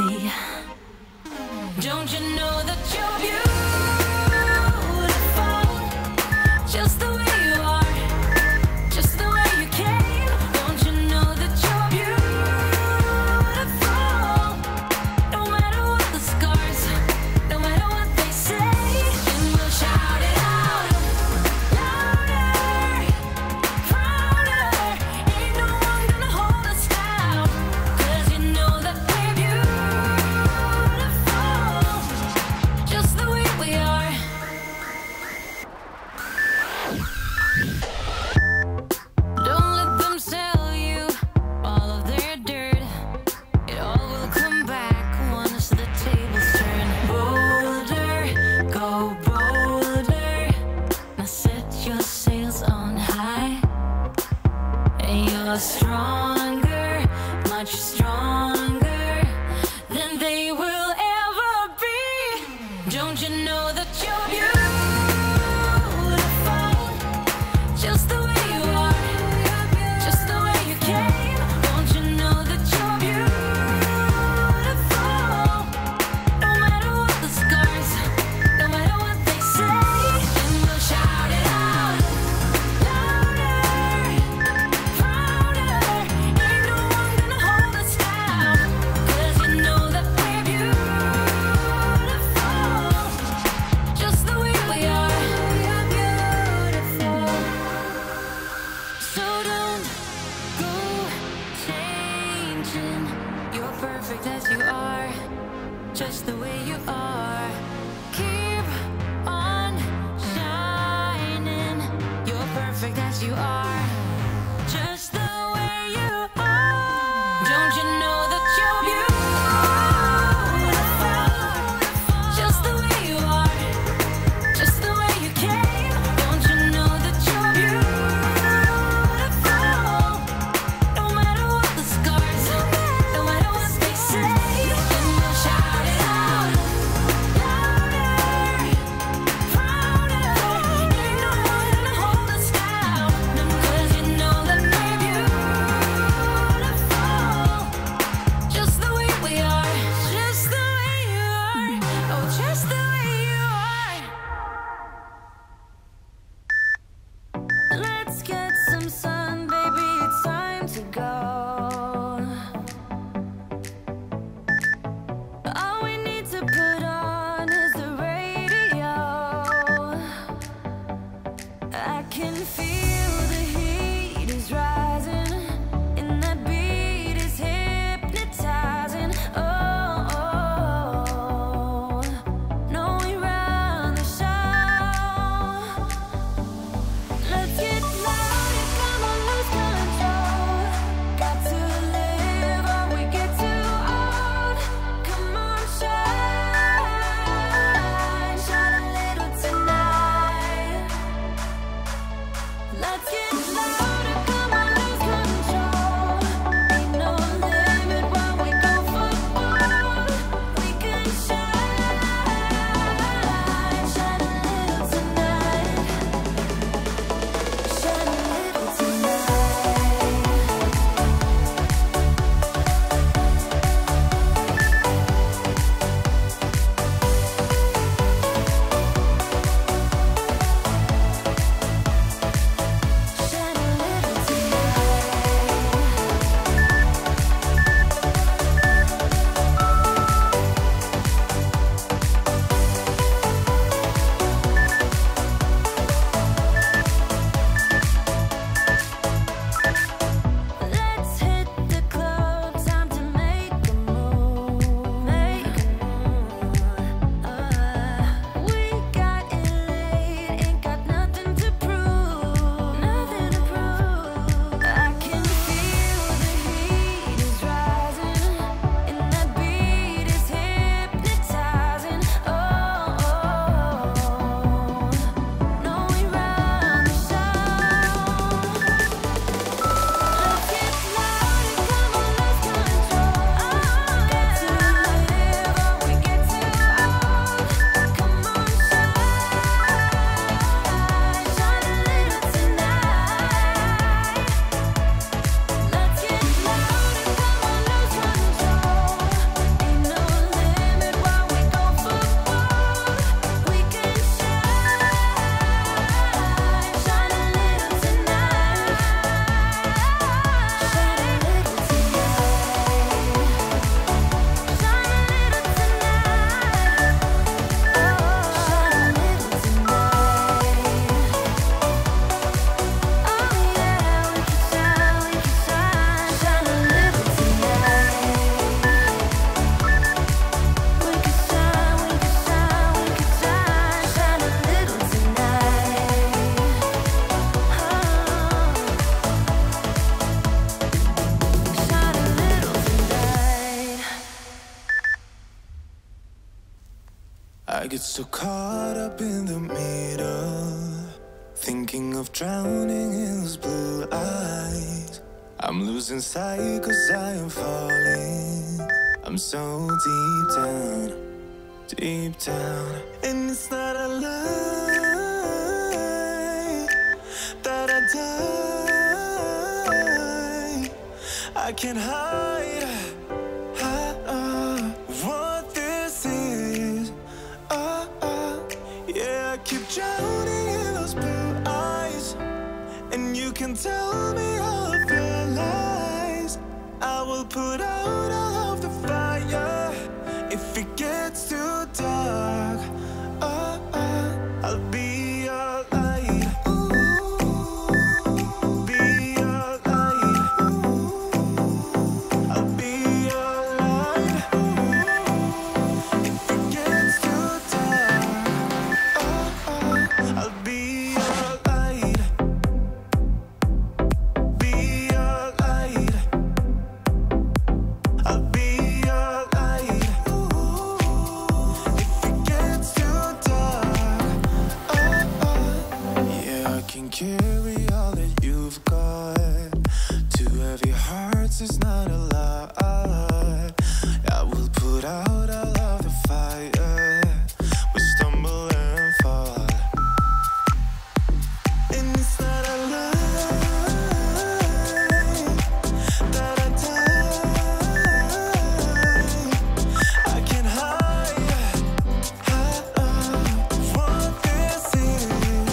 see. Don't you know that you're beautiful, just the way you are, just the way you came. Don't you know that you're beautiful, no matter what the scars, no matter what they say. And we'll shout it out louder, prouder. Ain't no one gonna hold us down, 'cause you know that we're beautiful, just the way we are. Don't let them sell you all of their dirt. It all will come back once the tables turn. Bolder, go bolder. Now set your sails on high. And you're stronger, much stronger than they will ever be. Don't you know that you're beautiful, just the way you are, just the way you came. Don't you know that you're beautiful, no matter what the scars, no matter what they say. And we'll shout it out louder, prouder. Ain't no one gonna hold us down, 'cause you know that we're beautiful, just the way we are. We're beautiful. So don't go changing. You're perfect as you are, just the way you are. Keep on shining. You're perfect as you are, just the way you are. Don't you know that you're beautiful, just the way you are, just the way you came. Don't you know that you're beautiful, no matter what the scars, no matter what they say. And we'll shout it out louder, prouder. Ain't no one gonna hold us down, 'cause you know that we're beautiful, just the way we are, just the way you are, oh, just the way you are. Let's get some sun, baby, it's time to go. All we need to put on is the radio. I can feel the heat is rising, and that beat is hypnotizing. Oh, no, we run the show. Let's get louder, come on, lose control. Got to live or we get too old. Come on, shine, shine a little tonight. get so caught up in the middle, thinking of drowning in those blue eyes. I'm losing sight 'cause I am falling. I'm so deep down, deep down. And it's not a lie that I die. I can't hide what this is. Yeah, I keep drowning in those blue eyes, and you can tell me all of your lies. I will put out all of the fire if it gets too dark. I'll be your light. Be your light. I'll be your light. If it gets too dark, I'll be your light. Be your light. I'll be your light. If it gets too dark, yeah, I can carry all that you've got. Two heavy hearts is not a lot. I will put out all of the fire. We stumble and fall, and it's not a lie that I die. I can't hide what this is.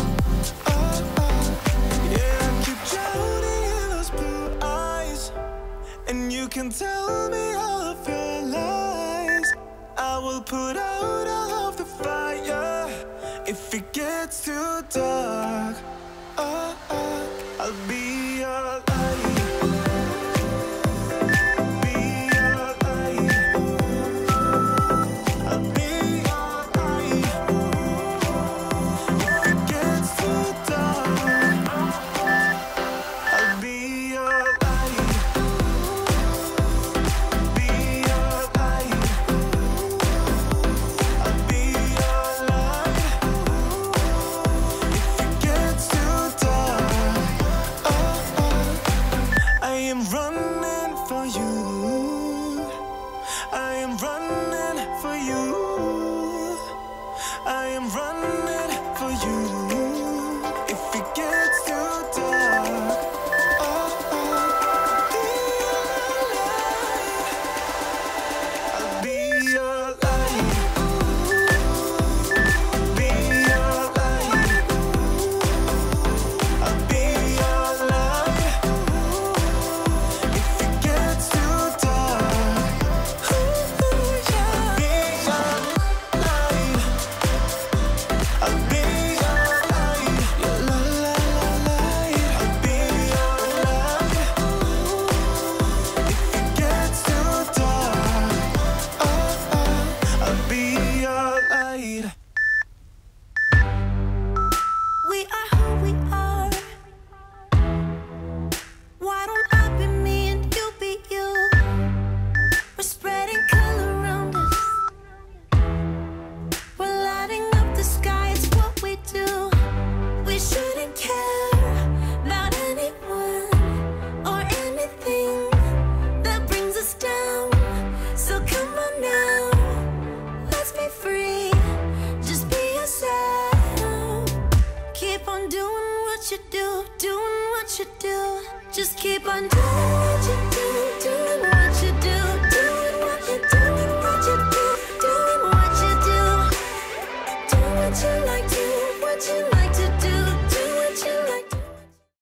Yeah, I keep drowning in those blue eyes, and you can tell me all of your lies. I will put out all of the fire if it gets too dark. I'll be your light. Be your light. I'll be your light. If it gets too dark, I'll be your light. Be your light. I'll be your light. If it gets too dark, I am running for you. I am running for you. I am running for you. If it gets too dark, I'll be your light. Be your light. I'll be your light. If it gets too dark, I'll be your light. I'll be your light. Your light. I'll be your light. If it gets too dark, I'll be your light. We are who we are. Why don't I be me and you be you? We're spreading color around us. We're lighting up the sky, it's what we do. We shouldn't care about anyone or anything that brings us down. So come on now, let's be free. Just be yourself. Keep on doing what you do, doing what you do. Just keep on doing